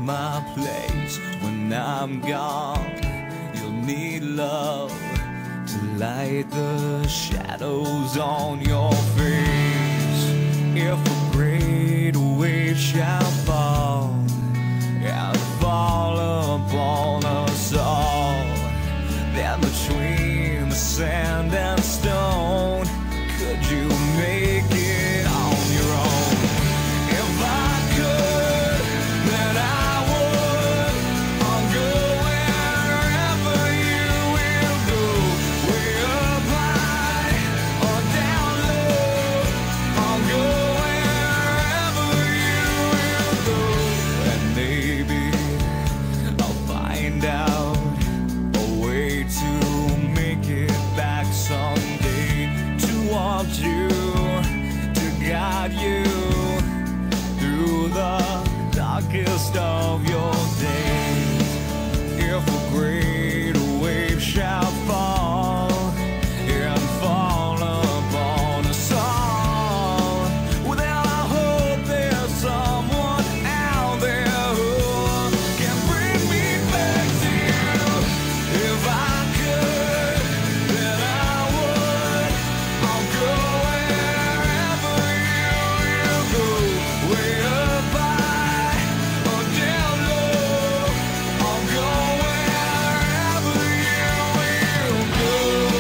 my place when I'm gone. You'll need love to light the shadows on your face. If a great wave shall fall and fall upon us all, then between the sand and stone, could you make it on your own? If I could, then I would. I'll go wherever you will go, way up high or down low. I'll go wherever you will go, and maybe I'll find out a way to make it back someday, to want you, to guide you through the darkest of your days. If a great wave shall fall and fall upon us all, well then I hope there's someone out there who can bring me back to you. If I could, then I would. I'll go wherever you will go, way up high or down low. I'll go wherever you will go.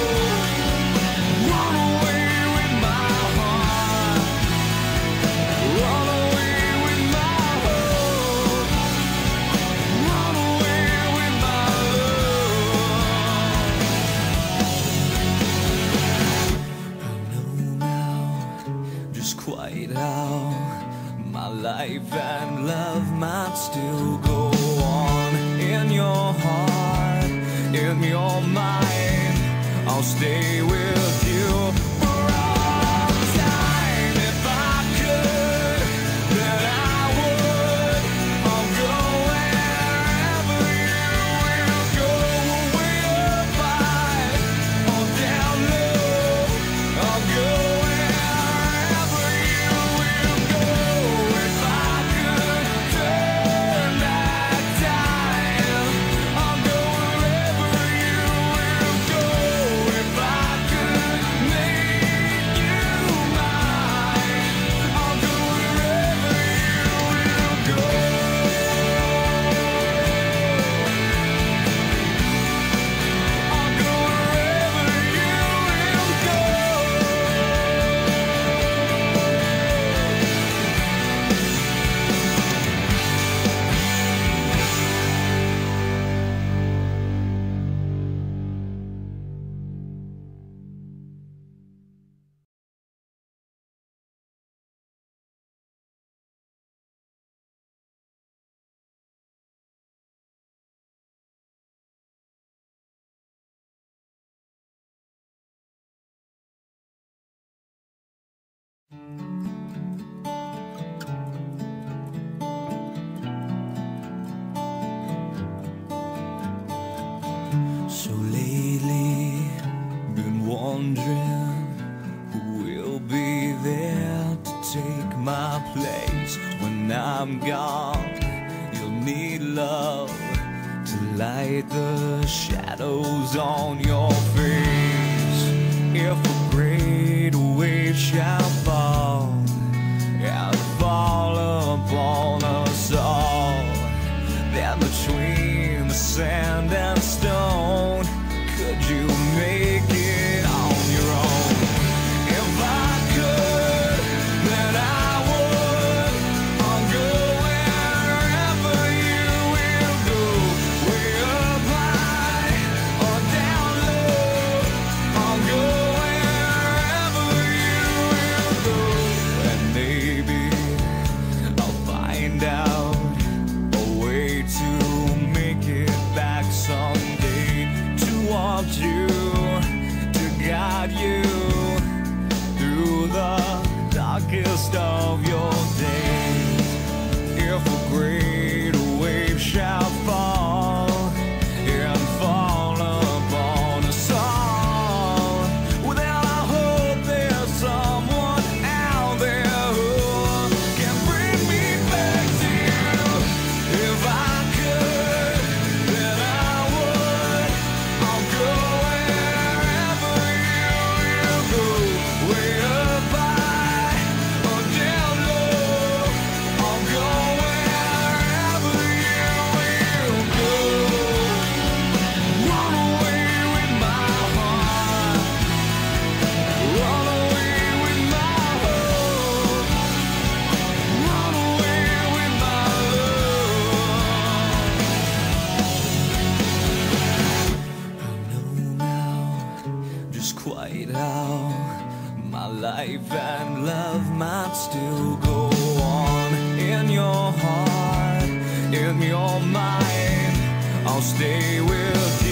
Run away with my heart, run away with my hope, run away with my love. I know now just quite how my life and love might still go on. In your heart, in your mind, I'll stay with you for all time. If I could, then I would. I'll go wherever you will go, way up high or down low. I'll go wherever you will go. If I could turn back time, I'll go wherever you will go. If I could make you mine, I'll go wherever you will go. I'll go wherever you will go. So lately, been wondering who will be there to take my place when I'm gone. You'll need love to light the shadows on your face. If a great wave shall fall and fall upon us all, then between the sand and stone, could you make it on your own? If I could, then I would. I'll go wherever you will go, way up high or down low. I'll go wherever you will go, and maybe I'll find out a way to make it back someday, to want you, to guide you through the darkest of your days. If a great wave shall fall and fall upon us all, well then I hope there's someone out there who can bring me back to you. heart, in your mind, I'll stay with you.